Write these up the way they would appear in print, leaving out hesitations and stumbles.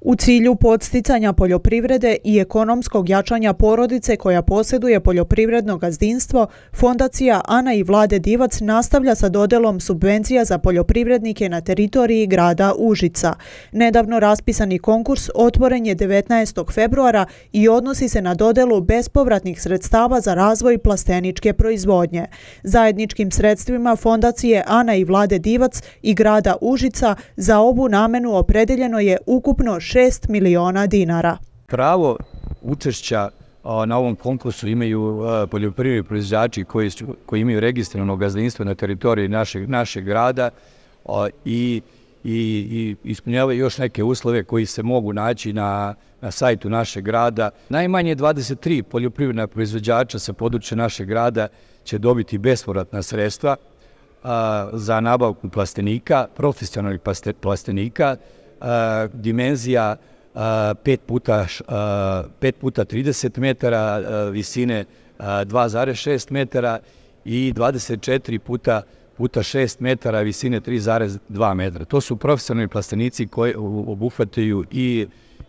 U cilju podsticanja poljoprivrede i ekonomskog jačanja porodice koja posjeduje poljoprivredno gazdinstvo, Fondacija Ana i Vlade Divac nastavlja sa dodelom subvencija za poljoprivrednike na teritoriji grada Užica. Nedavno raspisani konkurs otvoren je 19. februara i odnosi se na dodelu bespovratnih sredstava za razvoj plasteničke proizvodnje. Zajedničkim sredstvima Fondacije Ana i Vlade Divac i grada Užica za ovu namenu opredeljeno je ukupno 6 miliona dinara. Pravo učešća na ovom konkursu imaju poljoprivredni proizvođači koji imaju registrovano gazdinstvo na teritoriji našeg grada i ispunjavaju još neke uslove koji se mogu naći na sajtu našeg grada. Najmanje 23 poljoprivredna proizvođača sa područja našeg grada će dobiti bespovratna sredstva za nabavku plastenika, profesionalnih plastenika, dimenzija 5 puta 30 metara, visine 2,6 metara i 24 puta 6 metara, visine 3,2 metra. To su profesionalni plastenici koji obuhvataju i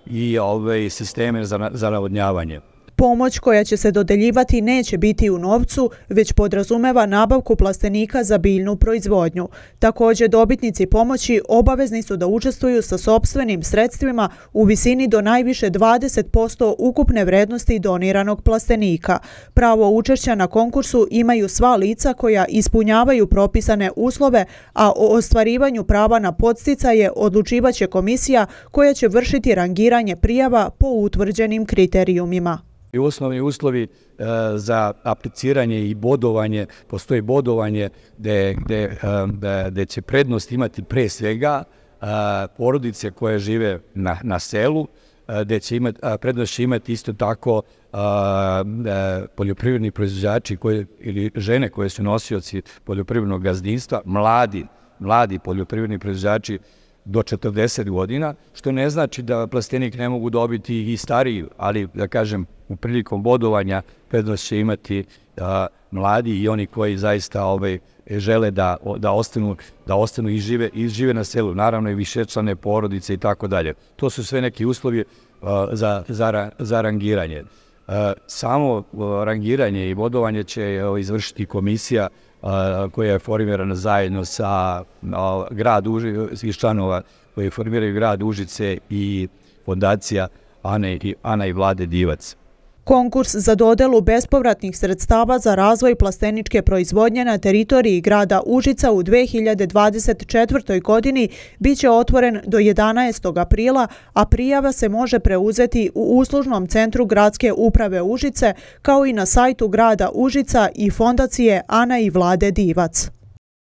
sisteme za navodnjavanje. Pomoć koja će se dodeljivati neće biti u novcu, već podrazumeva nabavku plastenika za biljnu proizvodnju. Također, dobitnici pomoći obavezni su da učestvuju sa sopstvenim sredstvima u visini do najviše 20% ukupne vrednosti doniranog plastenika. Pravo učešća na konkursu imaju sva lica koja ispunjavaju propisane uslove, a o ostvarivanju prava na podsticaje odlučivaće komisija koja će vršiti rangiranje prijava po utvrđenim kriterijumima. Osnovni uslovi za apliciranje i bodovanje, postoji bodovanje gde će prednost imati pre svega porodice koje žive na selu, gde će prednost će imati isto tako poljoprivredni proizvođači ili žene koje su nosioci poljoprivrednog gazdinstva, mladi poljoprivredni proizvođači do 40 godina, što ne znači da plastenik ne mogu dobiti i stariji, ali da kažem, u prilikom bodovanja prednost će imati mladi i oni koji zaista žele da ostanu i žive na selu, naravno i višečlane porodice i tako dalje. To su sve neki uslovi za rangiranje. Samo rangiranje i bodovanje će izvršiti komisija koja je formirana zajedno sa iz članova koji formiraju grad Užice i Fondacija Ana i Vlade Divac. Konkurs za dodelu bespovratnih sredstava za razvoj plasteničke proizvodnje na teritoriji grada Užica u 2024. godini biće otvoren do 11. aprila, a prijava se može preuzeti u uslužnom centru Gradske uprave Užice, kao i na sajtu grada Užica i Fondacije Ana i Vlade Divac.